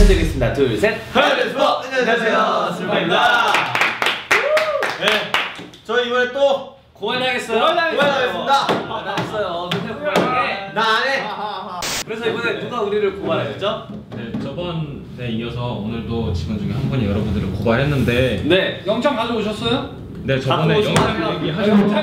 인사드리겠습니다. 둘, 셋. 하이데스퍼! 안녕하세요, 슬파입니다. 네, 저희 이번에 또 고발당했어요. 고발당했습니다. 고발당했어요. 누가 고발당해? 나 안 해. 그래서 이번에 누가 우리를 고발했죠? 네, 저번에 이어서 오늘도 직원 중에 한 분이 여러분들을 고발했는데 네. 영장 가져오셨어요? 네, 저번에 갖고 영상 오시면 얘기하셨는데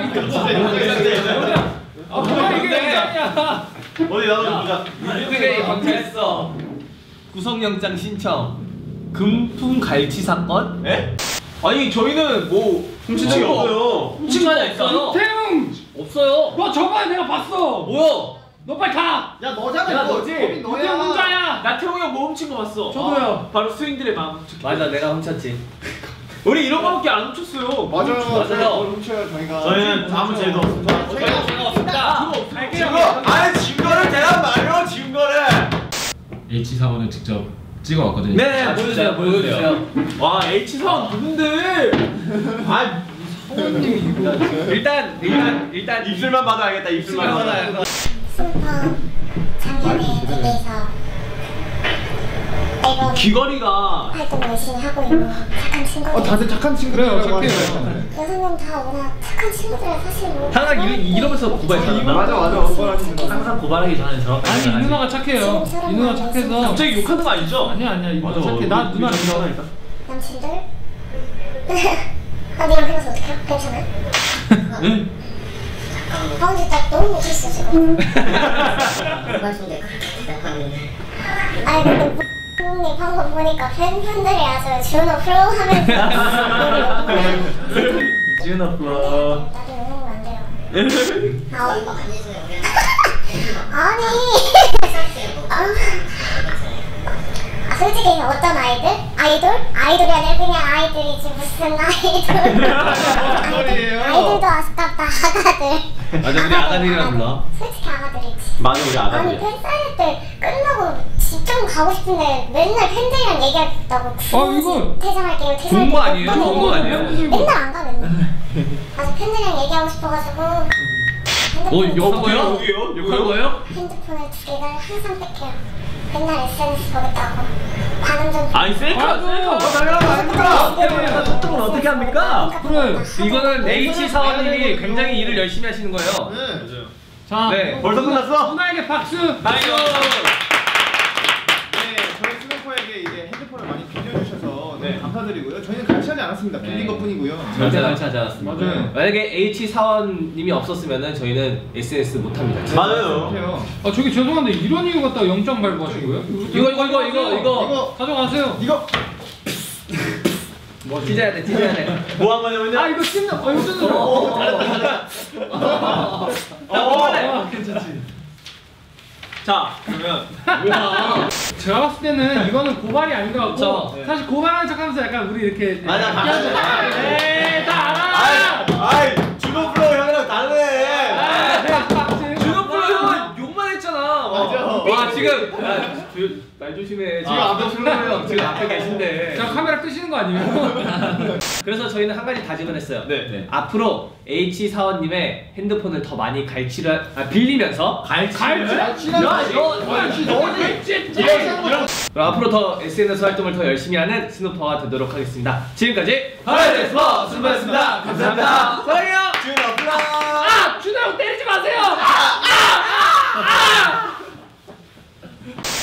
아 뭐야 이게 영장이야? 어디 나도 좀 보자. 뉴욕에 경찰서 구속영장 신청 금품 갈취 사건? 에? 아니 저희는 뭐 훔친 적이 없어요. 훔친 거 있어요? 태웅! 없어요. 너 저번에 내가 봤어! 뭐야? 너 빨리 가! 야, 너잖아. 야, 이거. 너지? 범인 너야 혼자야! 나 태웅이 형 뭐 훔친 거 봤어. 저도요. 바로 수인들의 마음. 맞아, 내가 훔쳤지. 우리 이런 거밖에 안 훔쳤어요. 맞아요. 저희는 아무 죄도 없습니다. 제가 없습니다. 아니, 증거를 대란 말이요, 증거를. H 사원을 직접 찍어왔거든요. 네, 보여주세요, 보여주세요. 와, H 사원 누군데? 아, 일단 입술만 봐도 알겠다. 입술만 봐도 알겠다. 스파 작년에 대해서 앨범 귀걸이가 활동 열심히 하고 있는 착한 친구들 다들 착한 친구래요. 착해요. 6명 다 워낙 착한 친구들을 사실 뭐 항상 이러면서 고발했잖아. 맞아. 항상 고발하기 전에 저런 아니 이 누나가 착해요. 이 누나 착해서 갑자기 욕하는 거 아니죠? 아니야 이 누나 착해. 나 누나 믿어. 남친들 아 니랑 헤어서 어떡해? 괜찮아? 아 근데 나 너무 못했어 지금 아니 근데 님 방금 보니까 팬분들이 아주 준호 프로 하면서 지은아 플러. 나도 욕먹으면 안 돼요 아니 솔직히 어떤 아이들? 아이돌이 아니라 그냥 아이들이지 무슨 아이돌 아이들도 아깝다 아가들 맞아, 우리 아가들이라 불러. 솔직히 아가들이지 맞아, 우리 아니 아가들. 팬사인회 때 끝나고 직접 가고 싶은데 맨날 팬들이랑 얘기하겠다고 이거 퇴장할게요 좋은 거 아니에요? 좋은 거 아니에요? 맨날 안 가 맨날 아주 팬들이랑 얘기하고 싶어가지고 욕한 거요? 욕한 거요? 핸드폰을 2개를 항상 뺏겨요 맨날 SNS 보겠다고 반응 좀 아니 셀카 당연한 거 아닙니까? 소통을 어떻게 합니까? 그래. 이거는 H 사원님이 굉장히 일을 열심히 하시는 거예요. 네. 자 네. 벌써 끝났어? 누나에게 박수! 나이요. 네, 저희 스노퍼에게 이제 핸드폰을 많이 빌려주셔서 너무 감사드리고요. 저희는 같이하지 않았습니다. 빌린 것뿐이고요. 절대 같이 않았습니다. 맞아요. 만약에 H 사원님이 없었으면은 저희는 SNS 못 합니다. 맞아요. 그래요. 아 저기 죄송한데 이런 이유 갖다가 영장 발부하신 거예요? 이거 가져가세요. 이거 찢어야 돼. 뭐 한 거냐면요? 아 이거 찢는 이거 찢는 거. 괜찮지. 자, 그러면 제가 봤을 때는 이거는 고발이 아닌 것 같고 그쵸. 사실 고발하는 척하면서 약간 우리 이렇게 맞아, 에이 다 알아. 준호 프로 형이랑 다르네. 준호 프로 형은 욕만 했잖아. 맞아. 와 지금 말 조심해. 지금 앞에 준호 형 지금 앞에 계신데. 자 카메라 끄시는 거 아니에요? 그래서 저희는 한 가지 다짐을 했어요. 네. 앞으로 H 사원님의 핸드폰을 더 많이 빌리면서 그럼 앞으로 더 SNS 활동을 더 열심히 하는 스누퍼가 되도록 하겠습니다. 지금까지 하이데스퍼! 슬파였습니다. 감사합니다. 사랑해요.